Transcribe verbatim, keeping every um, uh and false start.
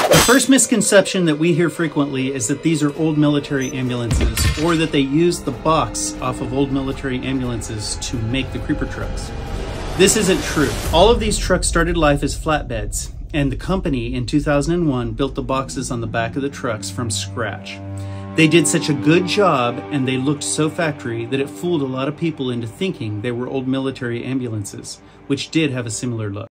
The first misconception that we hear frequently is that these are old military ambulances, or that they used the box off of old military ambulances to make the creeper trucks. This isn't true. All of these trucks started life as flatbeds, and the company in two thousand one built the boxes on the back of the trucks from scratch. They did such a good job and they looked so factory that it fooled a lot of people into thinking they were old military ambulances, which did have a similar look.